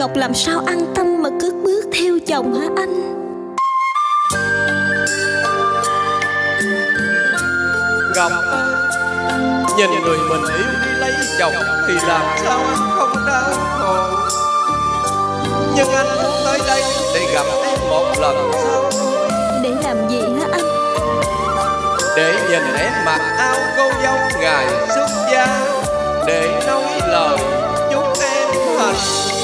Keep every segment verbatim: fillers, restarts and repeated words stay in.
Ngọc làm sao an tâm mà cất bước theo chồng hả anh? Ngọc ơi, nhìn người mình yêu lấy chồng thì làm sao anh không đau khổ. Nhưng anh muốn tới đây để gặp em một lần sau. Để làm gì hả anh? Để nhìn em mặc áo cô dâu ngày xuất gia, để nói lời chúc em hạnh phúc.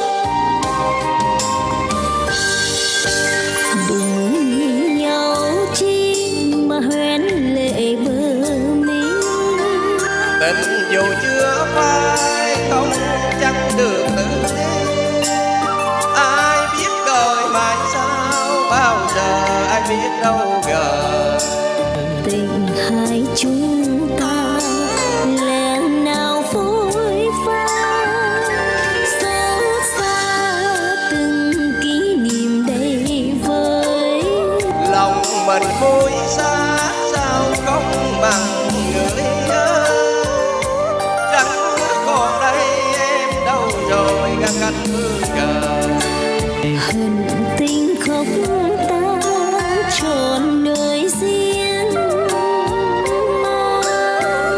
Đừng nhau chi mà hoen lệ bờ mi. Tình dù chưa phai không chẳng được tự nhiên. Ai biết đời mai sau, bao giờ ai biết đâu gần. Tình hai chúng ta lẽ nào phôi pha, xa xa từng kỷ niệm đầy vơi. Lòng mình vui xa sao không bằng người ơi. Chẳng còn đây em đâu rồi ngăn cách phương trời. Hận tình khóc ta trọn đời riêng mang.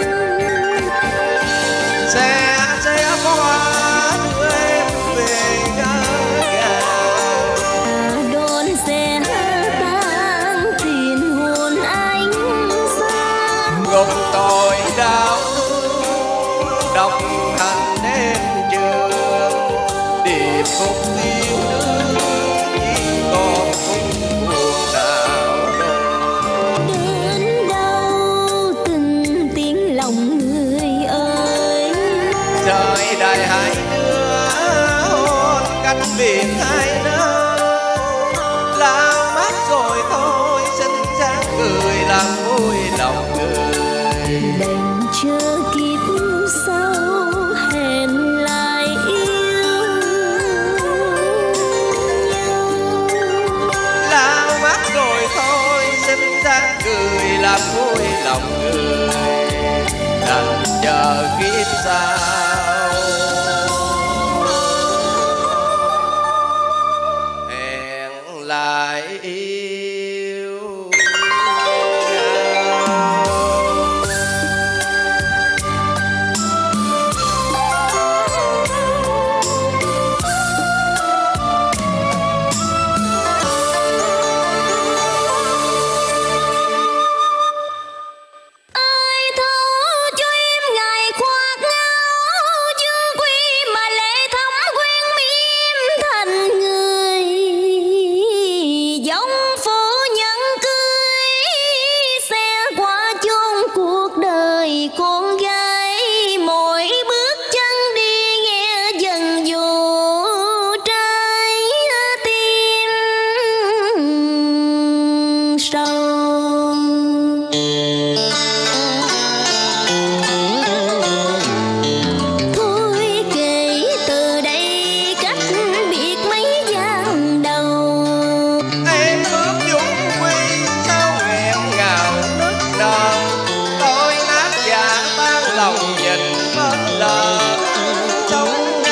Sẽ sẽ qua đưa em về ngỡ ngàng. Ta đón xe tan tiền hồn anh sang. Ngục tội đau thương đồng hành đến trường. Điệp khúc yêu đương chỉ còn khúc buồn nào đâu. Đến đâu từng tiếng lòng người ơi. Trời đại hai đứa hôn cách biệt hai nơi. Lao mắt rồi thôi xin sáng cười làm vui lòng người. Đành chờ kiếp sau hẹn lại yêu nhau. Lao mắt rồi thôi xin sáng cười làm vui lòng người. Đành chờ kiếp sau hẹn lại yêu nhau. Ai thấu cho em ngày khoác áo chưa quy mà lệ thắm quen mỉm thành người. Giống phố nhẫn cưới xe qua chốn cuộc đời con gái. Mỗi bước chân đi nghe dần dụ trái tim sâu. Thôi kể từ đây cách biệt mấy gian đầu. Em bước dung quy sao nghẹn ngào nức nở. Tôi nát dạ tan lòng nhìn bên lờ trông.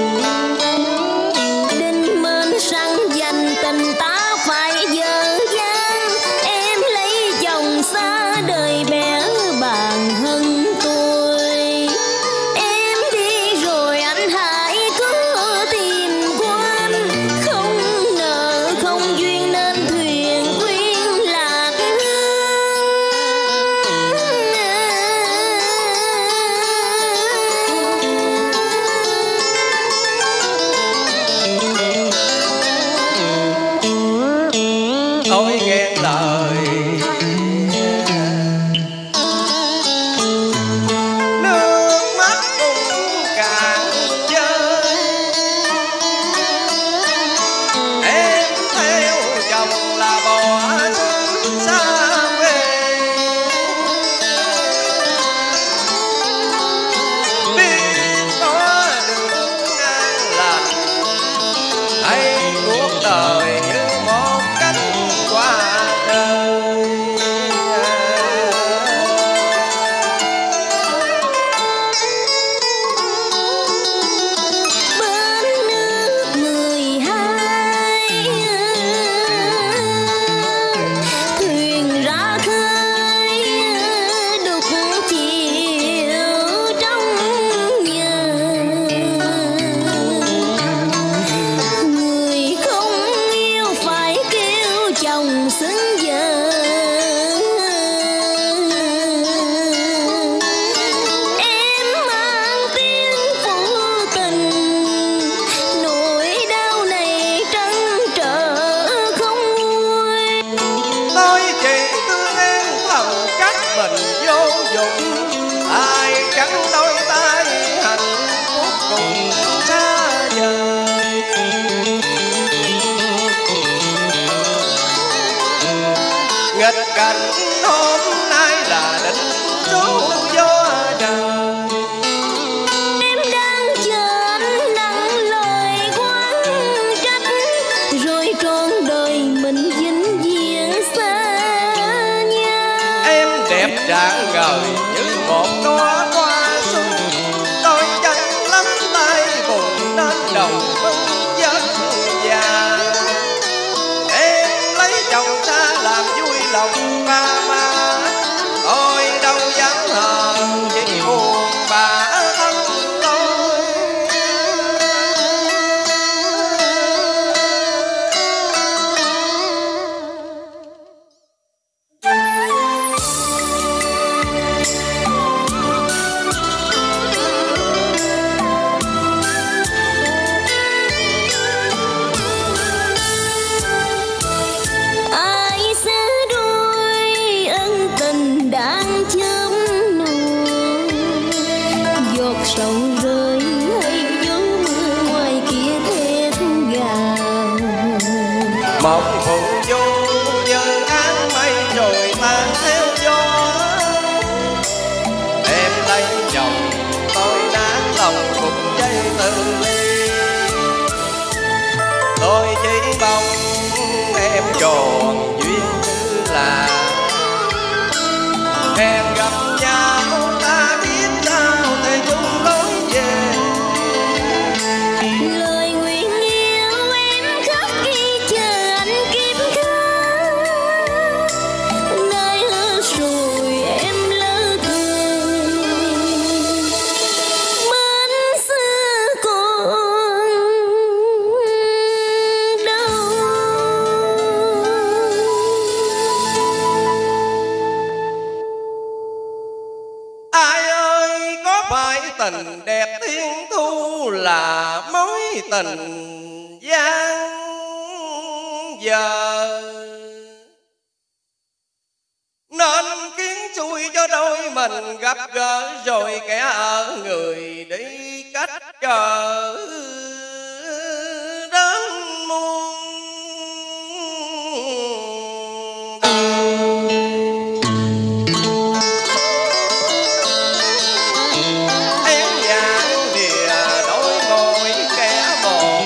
Đinh mến răng dành tình ta phải dở dang. Em lấy chồng xa đời bé bàng hơn tôi. Em đi rồi anh hãy cứ tìm quên. Không nợ không duyên nên thuyền quyên lạc Ôi nghe lời nước mắt cũng cạn rơi. Em theo chồng là bỏ xứ xa quê. Biết có được an lành hay cuộc đời như một cánh hoa rơi. nghịch cảnh hôm nay là định số gió trời. Em đang chờ nắng lời quán trách, rồi trọn đời mình vĩnh viễn xa nhau. Em đẹp rạng ngời như một đóa hoa xuân, đôi chân lắm tay cùng đến đồng bưng giấc già. Em lấy chồng xa làm vui lòng ba má, ôi đâu dám hờn chỉ buồn bã thân tôi. Ai sẽ đôi ân tình đang chớm nụ, giọt sầu rơi hay gió mưa ngoài kia thét gào. Mộng phụ vô như áng mây rồi tan theo gió. Em lấy chồng tôi nát lòng cùng dây từ ly, tôi chỉ mong em tròn duyên như là hẹn gặp nhau ta biết sao để chung lối về. Lời nguyện yêu em khắc ghi chờ anh kiếp khác, nơi hứa rồi em lỡ thề bên xưa còn đâu. Ai ơi có phải tình đẹp thiên thu là mối tình gian giờ, nên kiến xui cho đôi mình gặp gỡ rồi kẻ ở người đi cách cờ đến muôn. Em dáng đìa đôi môi kẻ một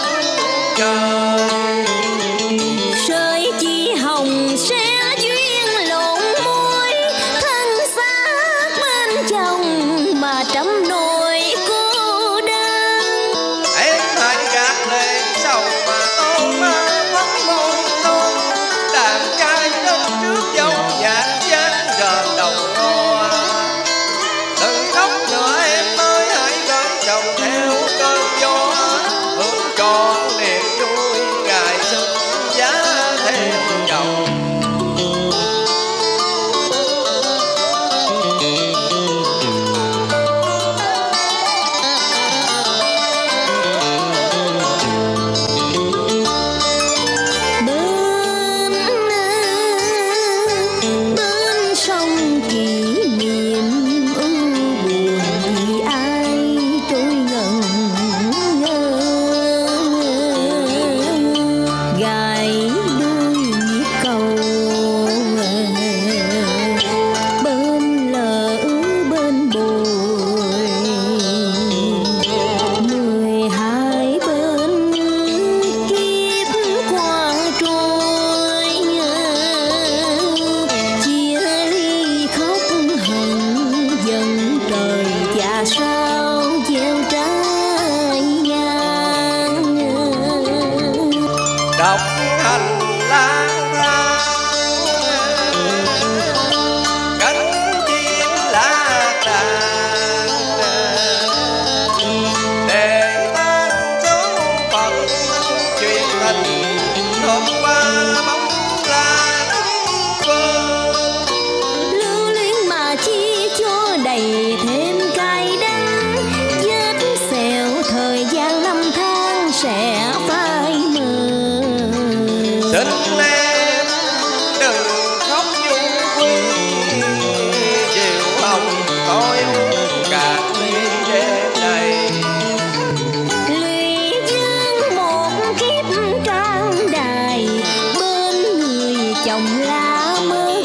trời. Sợi chỉ hồng sẽ duyên lộn môi, thân xác bên chồng mà trăm nỗi cô đơn. Em hãy gạt lên sầu mà tô má phấn môi son, đàn trai đến trước dấu nhạc dáng rền đầu hoa. Đừng khóc nữa em ơi hãy gửi chồng theo cơn gió, hưởng trọn niềm vui ngày xuân giá thêm chồng. Bên bên sông kỷ niệm ưu buồn vì ai trôi ngần ngơ, gài đôi nhịp cầu bên lỡ bên bồi, mười hai bên kiếp qua trôi, chia ly khóc hận dần trời và sao gieo trái ngang. Độc hành lang thang cánh chim lá đàn, để tan số phận chuyện tình hôm qua bóng lan quên. Lưu luyến mà chi cho đầy thêm cay đắng, vết sẹo thời gian năm tháng sẽ phai mờ. Xin em đừng khóc chung quy, chiều hồng tôi uống cạn ly đêm này. Lụy dương một kiếp trang đài bên người chồng lao mưa